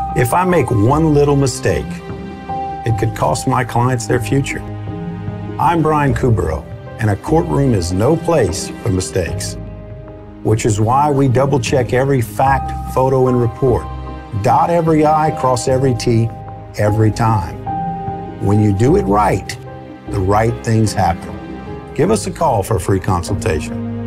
If I make one little mistake, it could cost my clients their future. I'm Brian Caubarreaux, and a courtroom is no place for mistakes, which is why we double-check every fact, photo, and report. Dot every I, cross every T, every time. When you do it right, the right things happen. Give us a call for a free consultation.